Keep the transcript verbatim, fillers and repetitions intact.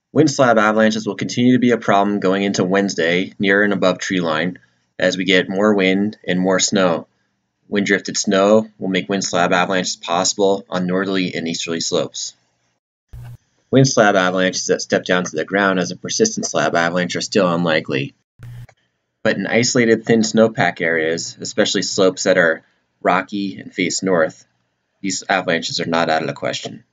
Wind slab avalanches will continue to be a problem going into Wednesday near and above tree line as we get more wind and more snow. Wind drifted snow will make wind slab avalanches possible on northerly and easterly slopes. Wind slab avalanches that step down to the ground as a persistent slab avalanche are still unlikely. But in isolated thin snowpack areas, especially slopes that are rocky and face north, these avalanches are not out of the question.